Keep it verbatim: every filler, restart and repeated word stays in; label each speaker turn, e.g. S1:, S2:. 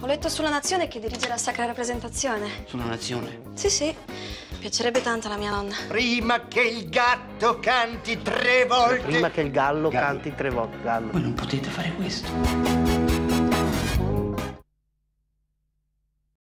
S1: Ho letto sulla Nazione che dirige la Sacra Rappresentazione.
S2: Sulla Nazione?
S1: Sì, sì. Piacerebbe tanto alla mia nonna.
S3: Prima che il gatto canti tre volte.
S4: Prima che il gallo canti tre volte. Gallo.
S2: Voi non potete fare questo.